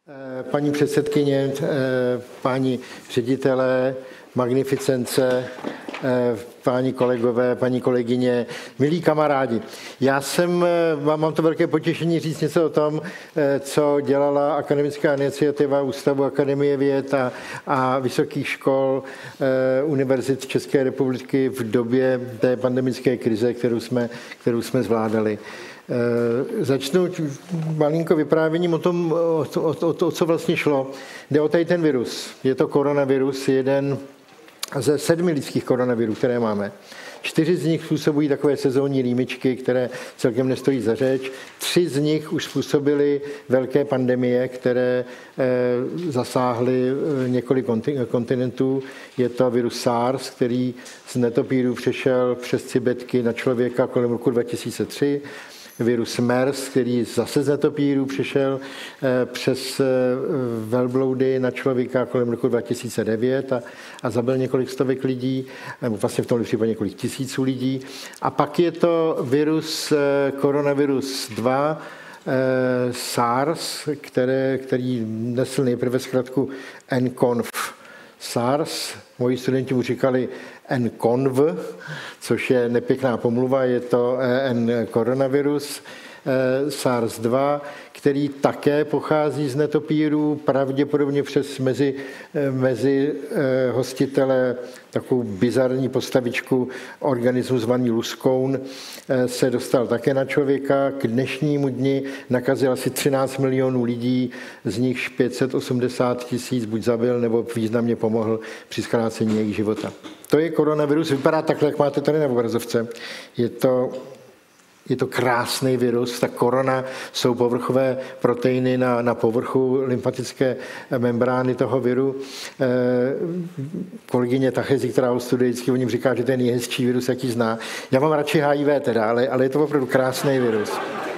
Paní předsedkyně, páni ředitelé, magnificence, páni kolegové, paní kolegyně, milí kamarádi. Mám to velké potěšení říct něco o tom, co dělala akademická iniciativa Ústavu Akademie věd a vysokých škol univerzit České republiky v době té pandemické krize, kterou jsme zvládali. Začnu malinko vyprávěním o tom, o co vlastně šlo. Jde o tady ten virus. Je to koronavirus, jeden ze 7 lidských koronavirů, které máme. 4 z nich způsobují takové sezónní rýmičky, které celkem nestojí za řeč. 3 z nich už způsobily velké pandemie, které zasáhly několik kontinentů. Je to virus SARS, který z netopírů přešel přes cibetky na člověka kolem roku 2003. Virus MERS, který zase z netopírů přišel přes velbloudy na člověka kolem roku 2009 a zabil několik stovek lidí, nebo vlastně v tomhle případě několik tisíců lidí. A pak je to koronavirus 2, SARS, který nesl nejprve zkratku nCoV. SARS, moji studenti mu říkali nCoV, což je nepěkná pomluva, je to koronavirus SARS-2, který také pochází z netopírů, pravděpodobně přes mezi hostitele takovou bizarní postavičku organismu zvaný luskoun se dostal také na člověka. K dnešnímu dni nakazil asi 13 milionů lidí, z nichž 580 000 buď zabil, nebo významně pomohl při zkrácení jejich života. To je koronavirus, vypadá takhle, jak máte tady na obrazovce. Je to krásný virus, ta korona jsou povrchové proteiny na povrchu lymfatické membrány toho viru. Kolegyně Tachezi, která ho studuje, vždycky o něm říká, že to je nejhezčí virus, jaký zná. Já mám radši HIV teda, ale je to opravdu krásný virus.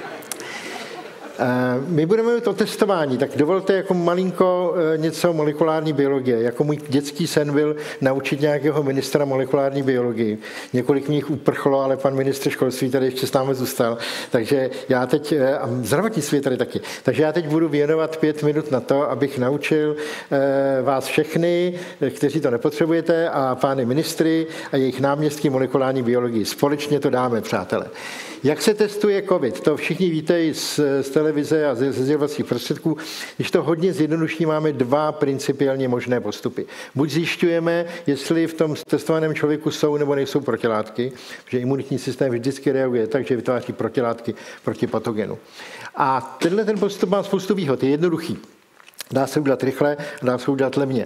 My budeme mít o testování, tak dovolte jako malinko něco o molekulární biologie. Jako můj dětský sen byl naučit nějakého ministra molekulární biologii. Několik nich uprchlo, ale pan ministr školství tady ještě s námi zůstal. Takže já teď, a zdravotnictví je tady taky, takže já teď budu věnovat 5 minut na to, abych naučil vás všechny, kteří to nepotřebujete, a pány ministry a jejich náměstky molekulární biologii. Společně to dáme, přátelé. Jak se testuje COVID? To všichni víte i z televize a ze sdělovacích prostředků. Když to hodně zjednoduší, máme 2 principiálně možné postupy. Buď zjišťujeme, jestli v tom testovaném člověku jsou nebo nejsou protilátky, protože imunitní systém vždycky reaguje tak, že vytváří protilátky proti patogenu. A ten postup má spoustu výhod, je jednoduchý. Dá se udělat rychle, dá se udělat levně.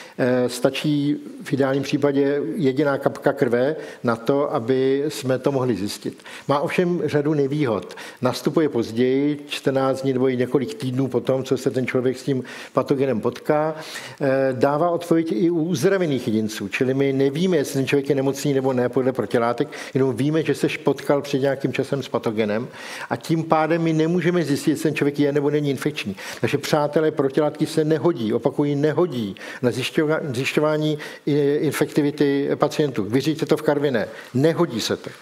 Stačí v ideálním případě jediná kapka krve na to, aby jsme to mohli zjistit. Má ovšem řadu nevýhod. Nastupuje později, 14 dní nebo i několik týdnů potom, co se ten člověk s tím patogenem potká. Dává odpověď i u uzdravených jedinců, čili my nevíme, jestli ten člověk je nemocný nebo ne podle protilátek, jenom víme, že se potkal před nějakým časem s patogenem a tím pádem my nemůžeme zjistit, jestli ten člověk je nebo není infekční. Takže přátelé, protilátky se nehodí, opakují, nehodí na zjišťování infektivity pacientů. Vyřiďte to v Karviné. Nehodí se to.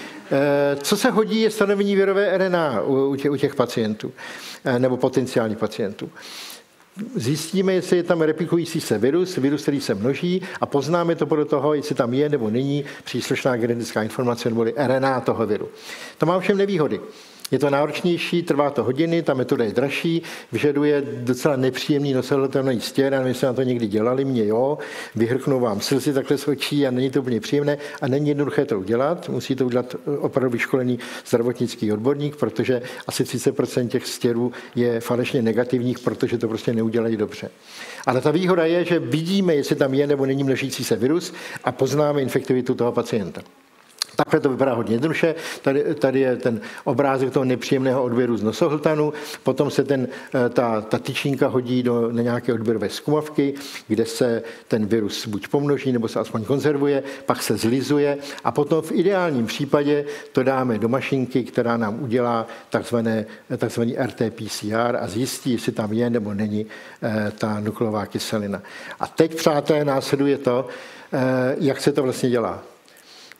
Co se hodí, je stanovení virové RNA u těch pacientů nebo potenciálních pacientů. Zjistíme, jestli je tam replikující se virus, který se množí, a poznáme to podle toho, jestli tam je nebo není příslušná genetická informace nebo RNA toho viru. To má ovšem nevýhody. Je to náročnější, trvá to hodiny, ta metoda je dražší, vyžaduje docela nepříjemný nositelný stěr, a my jsme na to někdy dělali, mě jo, vyhrknou vám slzy takhle z očí a není to úplně příjemné a není jednoduché to udělat, musí to udělat opravdu vyškolený zdravotnický odborník, protože asi 30% těch stěrů je falešně negativních, protože to prostě neudělají dobře. Ale ta výhoda je, že vidíme, jestli tam je nebo není množící se virus a poznáme infektivitu toho pacienta. Takhle to vypadá hodně jednoduše. Tady je ten obrázek toho nepříjemného odběru z nosohltanu, potom se ta tyčinka hodí na nějaké odběrové zkumavky, kde se ten virus buď pomnoží, nebo se aspoň konzervuje, pak se zlizuje a potom v ideálním případě to dáme do mašinky, která nám udělá takzvaný RT-PCR a zjistí, jestli tam je nebo není ta nukleová kyselina. A teď, přátelé, následuje to, jak se to vlastně dělá.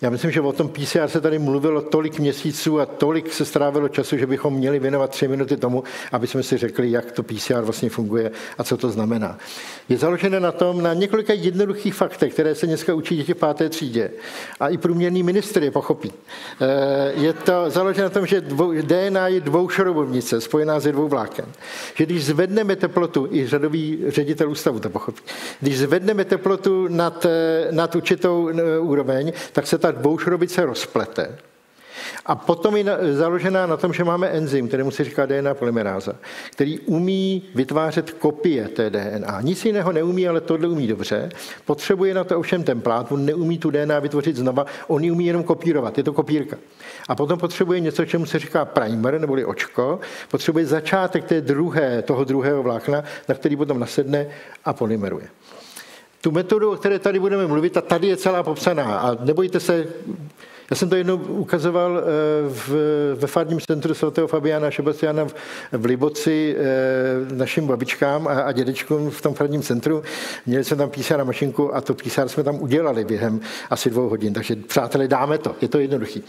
Já myslím, že o tom PCR se tady mluvilo tolik měsíců a tolik se strávilo času, že bychom měli věnovat 3 minuty tomu, aby jsme si řekli, jak to PCR vlastně funguje a co to znamená. Je založené na několika jednoduchých faktech, které se dneska učí děti v 5. třídě. A i průměrný ministr je pochopí. Je to založené na tom, že DNA je dvoušroubovnice, spojená ze 2 vláken. Že když zvedneme teplotu, i řadový ředitel ústavu to pochopí, když zvedneme teplotu nad určitou úroveň, tak se ta dvoušroubice rozplete. A potom je založená na tom, že máme enzym, kterému se říká DNA polymeráza, který umí vytvářet kopie té DNA. Nic jiného neumí, ale tohle umí dobře. Potřebuje na to ovšem templát, on neumí tu DNA vytvořit znova, on ji umí jenom kopírovat, je to kopírka. A potom potřebuje něco, čemu se říká primer, neboli očko, potřebuje začátek toho druhého vlákna, na který potom nasedne a polymeruje. Tu metodu, o které tady budeme mluvit, a tady je celá popsaná. A nebojte se, já jsem to jednou ukazoval ve farním centru svatého Fabiána a Šebastiána v Liboci našim babičkám a dědečkům v tom farním centru. Měli jsme tam PCR mašinku a to PCR jsme tam udělali během asi 2 hodin. Takže přátelé, dáme to, je to jednoduchý.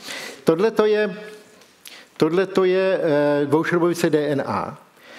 Tohle je dvoušroubovice DNA.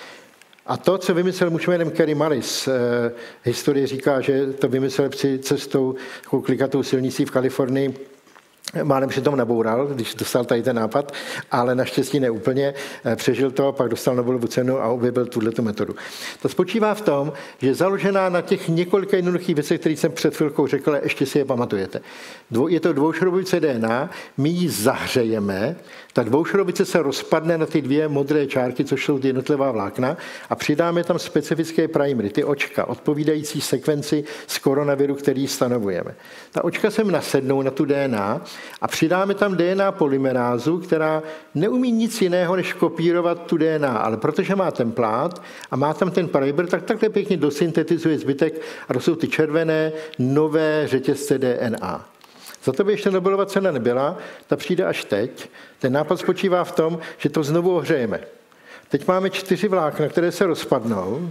A to, co vymyslel muž jménem Kerry Mullis, historie říká, že to vymyslel při cestou klikatou silnicí v Kalifornii, málem přitom naboural, když dostal tady ten nápad, ale naštěstí neúplně, přežil to, pak dostal Nobelovu cenu a objevil tuto metodu. To spočívá v tom, že je založená na těch několika jednoduchých věcech, které jsem před chvilkou řekl, ale ještě si je pamatujete. Je to dvoušroubovice DNA, my ji zahřejeme, ta dvoušroubovice se rozpadne na ty 2 modré čárky, což jsou ty jednotlivá vlákna, a přidáme tam specifické primery, ty očka, odpovídající sekvenci z koronaviru, který stanovujeme. Ta očka sem nasednou na tu DNA a přidáme tam DNA polymerázu, která neumí nic jiného, než kopírovat tu DNA, ale protože má templát a má tam ten primer, tak takhle pěkně dosyntetizuje zbytek a to jsou ty červené nové řetězce DNA. Za to by ještě Nobelova cena nebyla, ta přijde až teď. Ten nápad spočívá v tom, že to znovu ohřejeme. Teď máme 4 vlákna, které se rozpadnou,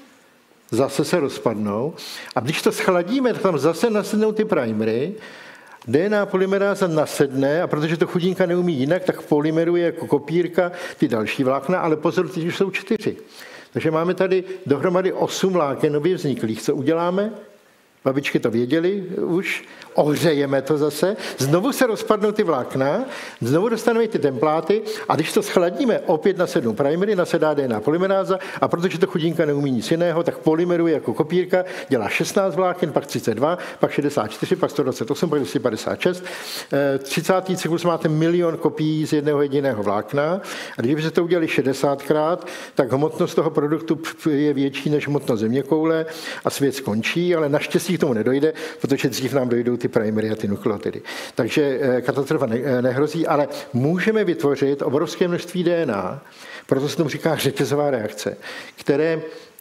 zase se rozpadnou, a když to schladíme, tak tam zase nasednou ty primery, DNA polymeráza nasedne, a protože to chudinka neumí jinak, tak polymeruje jako kopírka ty další vlákna, ale pozor, teď už jsou 4. Takže máme tady dohromady 8 vláken nově vzniklých. Co uděláme? Babičky to věděli už, ohřejeme to zase, znovu se rozpadnou ty vlákna, znovu dostaneme ty templáty a když to schladíme, opět nasednou primery, nasedá DNA polymeráza a protože to chudinka neumí nic jiného, tak polymeruje jako kopírka, dělá 16 vláken, pak 32, pak 64, pak 128, pak 256. 30. cyklus máte 1 000 000 kopií z jednoho jediného vlákna a když se to udělali 60krát, tak hmotnost toho produktu je větší než hmotnost zeměkoule a svět skončí, ale naštěstí k tomu nedojde, protože dřív nám dojdou ty primery a ty nukleotidy. Takže katastrofa nehrozí, ale můžeme vytvořit obrovské množství DNA, proto se tomu říká řetězová reakce, které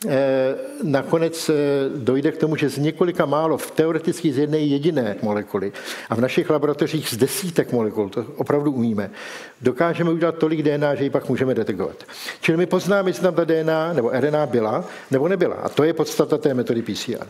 nakonec dojde k tomu, že z několika málo, teoreticky z jedné jediné molekuly a v našich laboratořích z desítek molekul, to opravdu umíme, dokážeme udělat tolik DNA, že ji pak můžeme detekovat. Čili my poznáme, jestli tam ta DNA nebo RNA byla nebo nebyla. A to je podstata té metody PCR.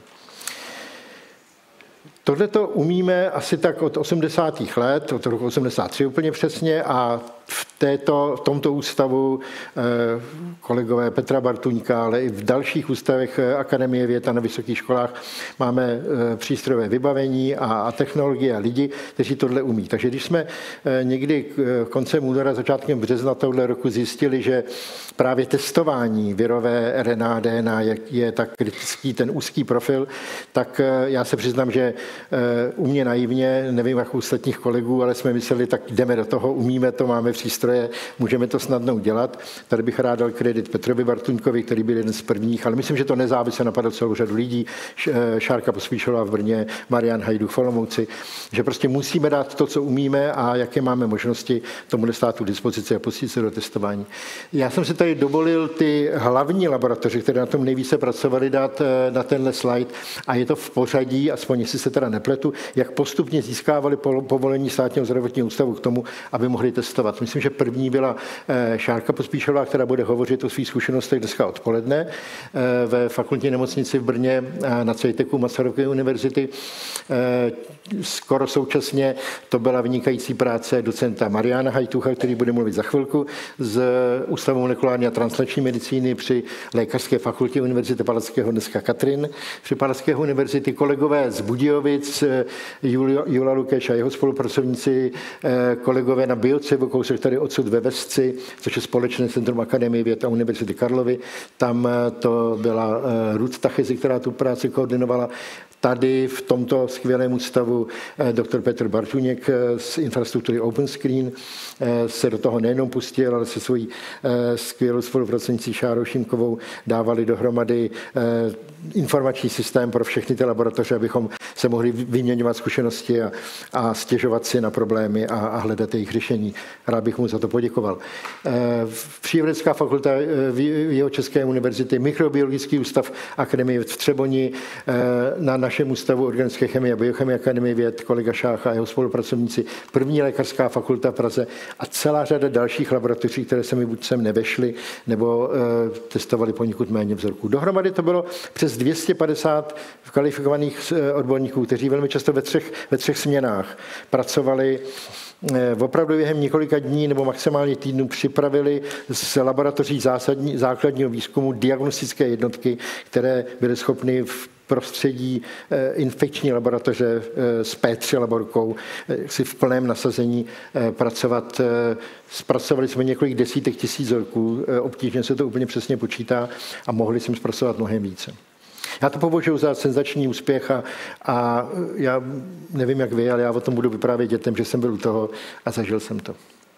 Tohle to umíme asi tak od 80. let, od roku 83 úplně přesně, a v tomto ústavu kolegové Petra Bartuňka, ale i v dalších ústavech Akademie věd a na vysokých školách máme přístrojové vybavení a technologie a lidi, kteří tohle umí. Takže když jsme někdy koncem února, začátkem března tohle roku zjistili, že právě testování virové RNA, DNA je tak kritický, ten úzký profil, tak já se přiznám, že u mě naivně, nevím jak u ostatních kolegů, ale jsme mysleli, tak jdeme do toho, umíme to, máme přístroje, můžeme to snadno udělat. Tady bych rád dal kredit Petrovi Bartuňkovi, který byl jeden z prvních, ale myslím, že to nezávisle napadlo celou řadu lidí, Šárka Pospíšová v Brně, Marian Hajduk v Olomouci, že prostě musíme dát to, co umíme a jaké máme možnosti tomu státu dispozici a pustit se do testování. Já jsem si tady dovolil ty hlavní laboratoře, které na tom nejvíce pracovaly, dát na tenhle slide a je to v pořadí, aspoň jestli se teda nepletu, jak postupně získávali povolení státního zdravotního ústavu k tomu, aby mohli testovat. Myslím, že První byla Šárka Pospíšová, která bude hovořit o svých zkušenostech dneska odpoledne ve fakultní nemocnici v Brně na CETECu Masarykovy univerzity. Skoro současně to byla vynikající práce docenta Mariana Hajtucha, který bude mluvit za chvilku, z Ústavu molekulární a translační medicíny při Lékařské fakultě Univerzity Palackého, dneska Katrin, při Palackého univerzity, kolegové z Budějovic, Jula Lukeš a jeho spolupracovníci, kolegové na Biocevu, kousek tady odsud ve Vesci, což je Společné centrum Akademie věd a Univerzity Karlovy. Tam to byla Ruth Tachezi, která tu práci koordinovala. Tady v tomto skvělém ústavu doktor Petr Bartuněk z infrastruktury OpenScreen se do toho nejenom pustil, ale se svojí skvělou spolupracovnicí Šárou Šimkovou dávali dohromady informační systém pro všechny ty laboratoře, abychom se mohli vyměňovat zkušenosti a stěžovat si na problémy a hledat jejich řešení. Rád bych mu za to poděkoval. Přírodovědecká fakulta Jihočeské univerzity, Mikrobiologický ústav Akademie v Třeboni, na našem ústavu organické chemie a biochemie Akademie věd kolega Šácha a jeho spolupracovníci, první lékařská fakulta v Praze a celá řada dalších laboratoří, které se mi buď sem nevešly, nebo testovali poněkud méně vzorků. Dohromady to bylo přes 250 kvalifikovaných odborníků, kteří velmi často ve třech směnách pracovali. Opravdu během několika dní nebo maximálně týdnů připravili z laboratoří základního výzkumu diagnostické jednotky, které byly schopny v prostředí infekční laboratoře s P3 laborkou si v plném nasazení pracovat. Zpracovali jsme několik desítek tisíc vzorků, obtížně se to úplně přesně počítá a mohli jsme zpracovat mnohem více. Já to považuji za senzační úspěch a já nevím, jak vy, ale já o tom budu vyprávět dětem, že jsem byl u toho a zažil jsem to.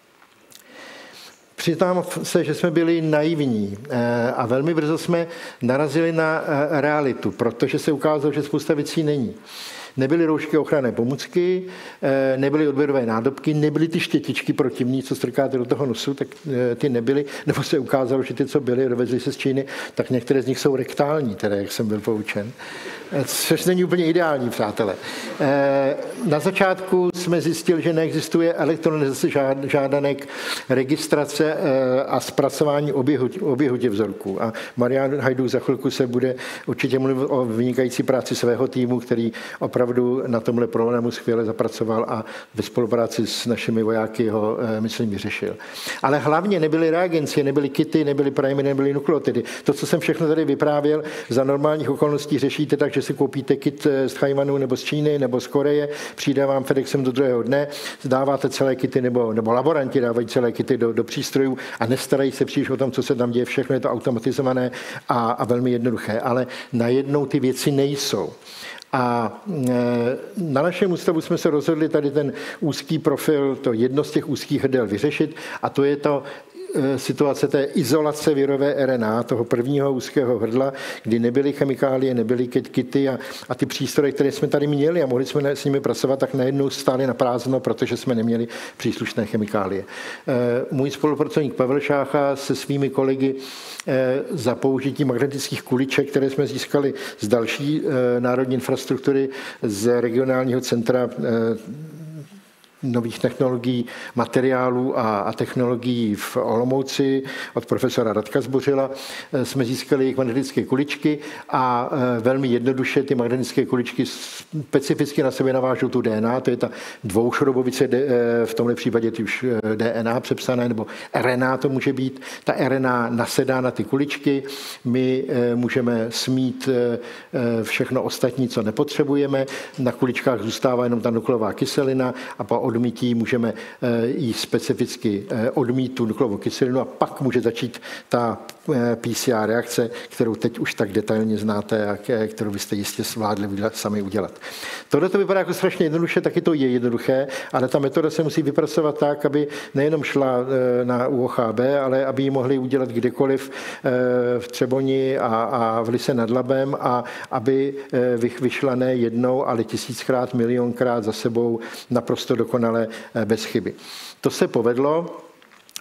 Přiznám se, že jsme byli naivní a velmi brzo jsme narazili na realitu, protože se ukázalo, že spousta věcí není. Nebyly roušky ochranné pomůcky, nebyly odběrové nádobky, nebyly ty štětičky protivní, co strkáte do toho nosu, tak ty nebyly, nebo se ukázalo, že ty, co byly, dovezly se z Číny, tak některé z nich jsou rektální, teda jak jsem byl poučen. Což není úplně ideální, přátelé. Na začátku jsme zjistili, že neexistuje elektronizace žádanek, registrace a zpracování oběhu těch vzorků. A Marian Hajduk za chvilku se bude určitě mluvit o vynikající práci svého týmu, který opravdu na tomhle problému skvěle zapracoval a ve spolupráci s našimi vojáky ho, myslím, vyřešil. Ale hlavně nebyly reagencie, nebyly kity, nebyly primery, nebyly nukleotidy. To, co jsem všechno tady vyprávěl, za normálních okolností řešíte tak, že si koupíte kit z Tchajwanu nebo z Číny nebo z Koreje, přijde vám FedExem do druhého dne, dáváte celé kity nebo laboranti dávají celé kity do přístrojů a nestarají se příliš o tom, co se tam děje. Všechno je to automatizované a velmi jednoduché. Ale najednou ty věci nejsou. A na našem ústavu jsme se rozhodli tady ten úzký profil, to jedno z těch úzkých hrdel vyřešit a to je to situace té izolace virové RNA, toho prvního úzkého hrdla, kdy nebyly chemikálie, nebyly kity a ty přístroje, které jsme tady měli a mohli jsme s nimi pracovat, tak najednou stály na prázdno, protože jsme neměli příslušné chemikálie. Můj spolupracovník Pavel Šácha se svými kolegy za použití magnetických kuliček, které jsme získali z další národní infrastruktury, z regionálního centra nových technologií, materiálů a technologií v Olomouci od profesora Radka Zbořila jsme získali jejich magnetické kuličky a velmi jednoduše ty magnetické kuličky specificky na sebe navážou tu DNA, to je ta dvoušroubovice, v tomhle případě ty už DNA přepsané, nebo RNA to může být. Ta RNA nasedá na ty kuličky, my můžeme smít všechno ostatní, co nepotřebujeme, na kuličkách zůstává jenom ta nukleová kyselina a po odmítí můžeme jí specificky odmít tu nukleovou kyselinu a pak může začít ta PCR reakce, kterou teď už tak detailně znáte a kterou byste jistě zvládli sami udělat. Tohle to vypadá jako strašně jednoduše, taky to je jednoduché, ale ta metoda se musí vypracovat tak, aby nejenom šla na UOHB, ale aby ji mohli udělat kdekoliv v Třeboni a v Lise nad Labem a aby vyšla ne jednou, ale 1000krát, milionkrát za sebou naprosto dokonale bez chyby. To se povedlo.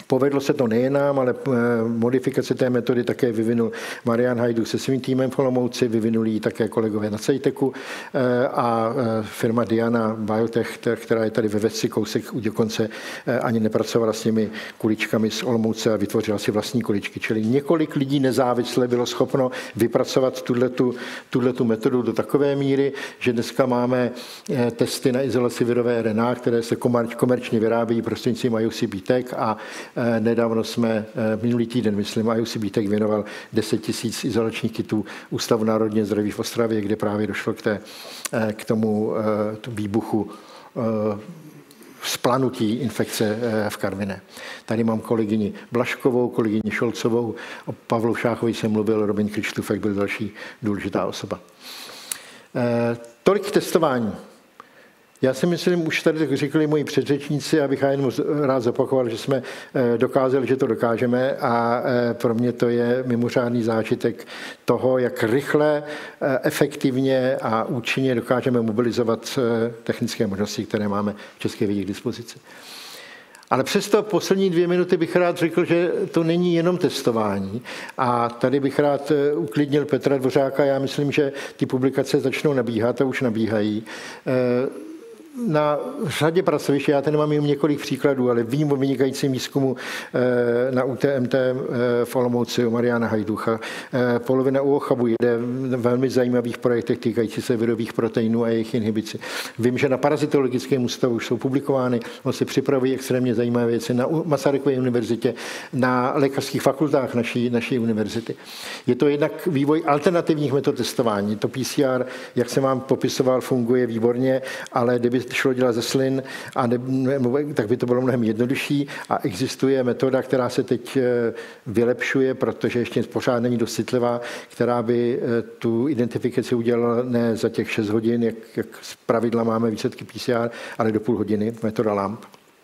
Povedlo se to nejen nám, ale modifikace té metody také vyvinul Marian Hajduk se svým týmem v Olomouci, vyvinuli ji také kolegové na Cejteku a firma Diana Biotech, která je tady ve Vesci kousek, dokonce ani nepracovala s těmi kuličkami z Olomouce a vytvořila si vlastní kuličky. Čili několik lidí nezávisle bylo schopno vypracovat tuhletu metodu do takové míry, že dneska máme testy na izolaci virové RNA, které se komerčně vyrábějí prostřednictvím IUCB Tech a nedávno jsme, minulý týden, myslím, IUCB Tech věnoval 10 000 izolačních kitů Ústavu národního zdraví v Ostravě, kde právě došlo k tomu výbuchu vzplanutí infekce v Karviné. Tady mám kolegyni Blažkovou, kolegyni Šolcovou, o Pavlu Šáchovi jsem mluvil, Robin Krištůfek byl další důležitá osoba. Tolik testování. Já si myslím, už tady říkali moji předřečníci, abych já jenom rád zopakoval, že jsme dokázali, že to dokážeme a pro mě to je mimořádný zážitek toho, jak rychle, efektivně a účinně dokážeme mobilizovat technické možnosti, které máme v České vědě k dispozici. Ale přesto poslední 2 minuty bych rád řekl, že to není jenom testování. A tady bych rád uklidnil Petra Dvořáka. Já myslím, že ty publikace začnou nabíhat a už nabíhají. Na řadě pracovišť, já tady mám jen několik příkladů, ale vím o vynikajícím výzkumu na UTMT v Olomouci u Mariana Hajducha. Polovina u Ochabu jede v velmi zajímavých projektech týkající se virových proteinů a jejich inhibici. Vím, že na parazitologickém ústavu už jsou publikovány, on se připravují extrémně zajímavé věci na Masarykově univerzitě, na lékařských fakultách naší univerzity. Je to jednak vývoj alternativních metod testování. To PCR, jak jsem vám popisoval, funguje výborně, ale kdyby šlo dělat ze slin, tak by to bylo mnohem jednodušší a existuje metoda, která se teď vylepšuje, protože ještě pořád není dost citlivá, která by tu identifikaci udělala ne za těch 6 hodin, jak z pravidla máme výsledky PCR, ale do půl hodiny, metoda LAMP.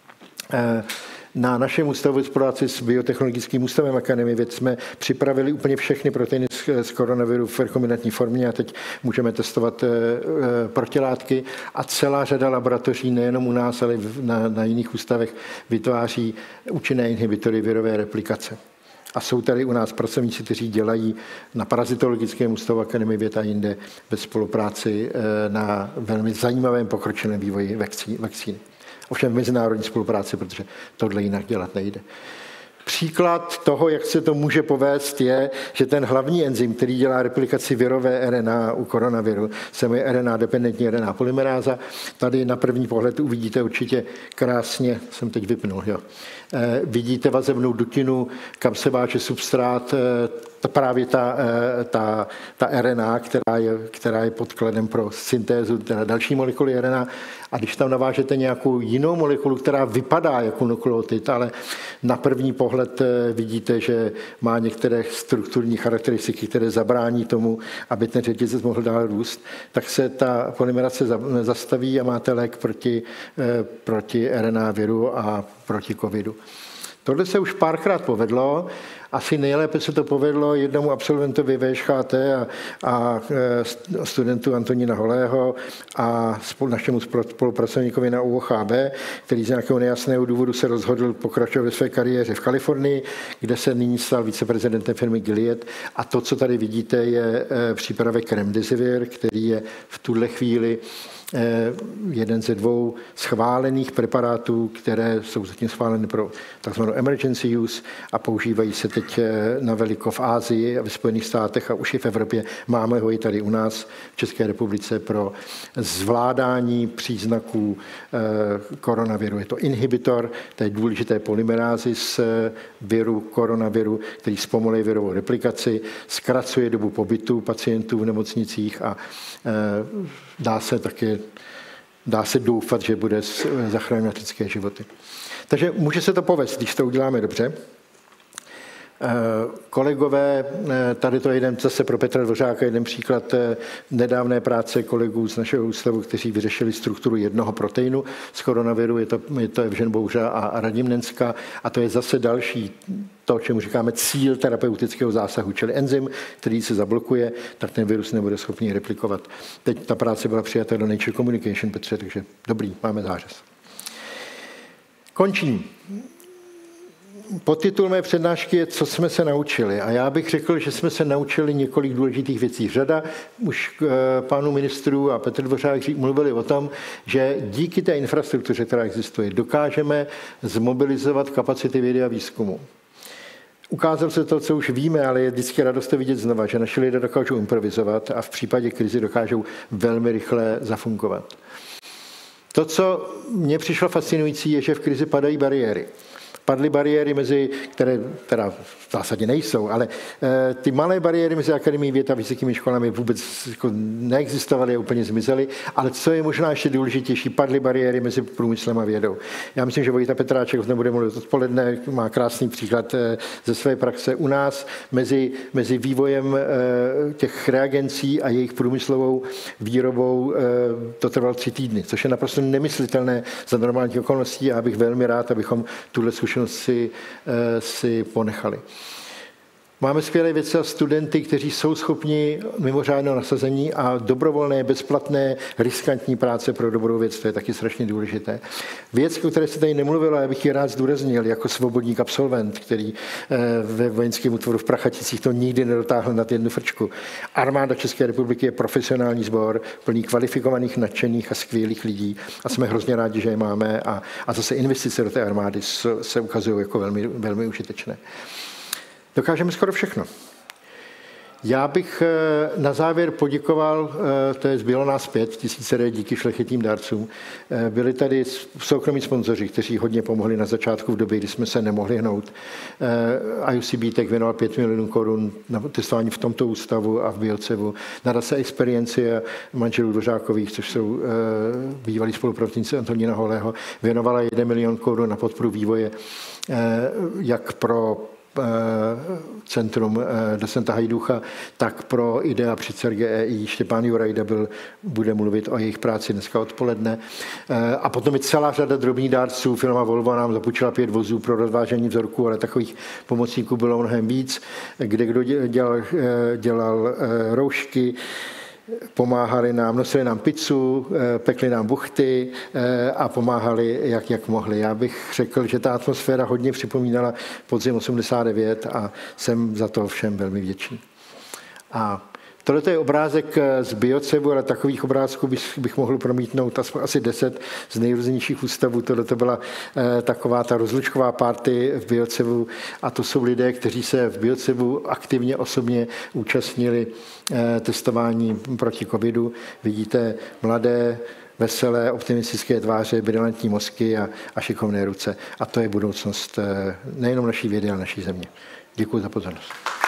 Na našem ústavu spolupráci s Biotechnologickým ústavem Akademie věd jsme připravili úplně všechny proteiny z koronaviru v rekombinantní formě a teď můžeme testovat protilátky a celá řada laboratoří, nejenom u nás, ale na jiných ústavech, vytváří účinné inhibitory virové replikace. A jsou tady u nás pracovníci, kteří dělají na parazitologickém ústavu Akademie věd a jinde ve spolupráci na velmi zajímavém pokročilém vývoji vakcíny. Ovšem v mezinárodní spolupráci, protože tohle jinak dělat nejde. Příklad toho, jak se to může povést, je, že ten hlavní enzym, který dělá replikaci virové RNA u koronaviru, se jmenuje RNA-dependentní RNA polymeráza. Tady na první pohled uvidíte určitě krásně, jsem teď vypnul, jo. Vidíte vazebnou dutinu, kam se váže substrát, právě ta RNA, která je podkladem pro syntézu teda další molekuly RNA. A když tam navážete nějakou jinou molekulu, která vypadá jako nukleotid, ale na první pohled vidíte, že má některé strukturní charakteristiky, které zabrání tomu, aby ten řetězec mohl dál růst, tak se ta polymerace zastaví a máte lék proti RNA viru a proti covidu. Tohle se už párkrát povedlo. Asi nejlépe se to povedlo jednomu absolventovi VŠHT a studentu Antonína Holého a našemu spolupracovníkovi na UOHB, který z nějakého nejasného důvodu se rozhodl pokračovat ve své kariéře v Kalifornii, kde se nyní stal viceprezidentem firmy Gilead. A to, co tady vidíte, je přípravek Remdesivir, který je v tuhle chvíli jeden ze 2 schválených preparátů, které jsou zatím schváleny pro takzvanou emergency use a používají se teď na veliko v Asii a ve Spojených státech a už i v Evropě. Máme ho i tady u nás v České republice pro zvládání příznaků koronaviru. Je to inhibitor té důležité polymerázy z viru, koronaviru, který zpomaluje virovou replikaci, zkracuje dobu pobytu pacientů v nemocnicích a dá se doufat, že bude zachraňovat lidské životy. Takže může se to povést, když to uděláme dobře. Kolegové, tady to je jeden zase pro Petra Dvořáka, jeden příklad nedávné práce kolegů z našeho ústavu, kteří vyřešili strukturu jednoho proteinu z koronaviru, je to Evžen Bouřa a Radim Nenska, a to je zase další to, čemu říkáme cíl terapeutického zásahu, čili enzym, který se zablokuje, tak ten virus nebude schopný replikovat. Teď ta práce byla přijata do Nature Communication, Petře, takže dobrý, máme zářez. Končím. Podtitul mé přednášky je Co jsme se naučili. A já bych řekl, že jsme se naučili několik důležitých věcí. Řada už pánů ministrů a Petr Dvořák mluvili o tom, že díky té infrastruktuře, která existuje, dokážeme zmobilizovat kapacity vědy a výzkumu. Ukázalo se to, co už víme, ale je vždycky radost to vidět znova, že naši lidé dokážou improvizovat a v případě krizi dokážou velmi rychle zafungovat. To, co mně přišlo fascinující, je, že v krizi padají bariéry. Padly bariéry, které teda v zásadě nejsou, ale ty malé bariéry mezi Akademií věd a vysokými školami vůbec jako neexistovaly a úplně zmizely, ale co je možná ještě důležitější, padly bariéry mezi průmyslem a vědou. Já myslím, že Vojta Petráček nebude mluvit odpoledne, má krásný příklad ze své praxe u nás mezi vývojem těch reagencí a jejich průmyslovou výrobou. To trvalo 3 týdny, což je naprosto nemyslitelné za normálních okolností a já bych velmi rád, abychom tuhle zkušenost si ponechali. Máme skvělé věci a studenty, kteří jsou schopni mimořádného nasazení a dobrovolné, bezplatné, riskantní práce pro dobrou věc, to je taky strašně důležité. Věc, o které se tady nemluvilo, já bych ji rád zdůraznil, jako svobodník absolvent, který ve vojenském útvaru v Prachaticích to nikdy nedotáhl na jednu frčku. Armáda České republiky je profesionální sbor, plný kvalifikovaných, nadšených a skvělých lidí a jsme hrozně rádi, že je máme a zase investice do té armády se ukazují jako velmi, velmi užitečné. Dokážeme skoro všechno. Já bych na závěr poděkoval, to zbylo nás 5, tisíce díky šlechetným dárcům. Byli tady soukromí sponzoři, kteří hodně pomohli na začátku v době, kdy jsme se nemohli hnout. IUCB tak věnoval 5 milionů korun na testování v tomto ústavu a v Biocevu. Nadace Experience manželů Dvořákových, což jsou bývalí spolupracovníci Antonína Holého, věnovala 1 milion korun na podporu vývoje jak pro centrum docenta Hajducha, tak pro IDEA při CERGEI. Štěpán Jurajda bude mluvit o jejich práci dneska odpoledne. A potom je celá řada drobných dárců. Firma Volvo nám zapůjčila 5 vozů pro rozvážení vzorků, ale takových pomocníků bylo mnohem víc, kde kdo dělal roušky, pomáhali nám, nosili nám pizzu, pekli nám buchty a pomáhali, jak mohli. Já bych řekl, že ta atmosféra hodně připomínala podzim 89 a jsem za to všem velmi vděčný. A tohle je obrázek z Biocevu, ale takových obrázků bych mohl promítnout asi 10 z nejrůznějších ústavů. Tohle byla taková ta rozlučková party v Biocevu a to jsou lidé, kteří se v Biocevu aktivně osobně účastnili testování proti covidu. Vidíte mladé, veselé, optimistické tváře, brilantní mozky a šikovné ruce. A to je budoucnost nejenom naší vědy, ale naší země. Děkuji za pozornost.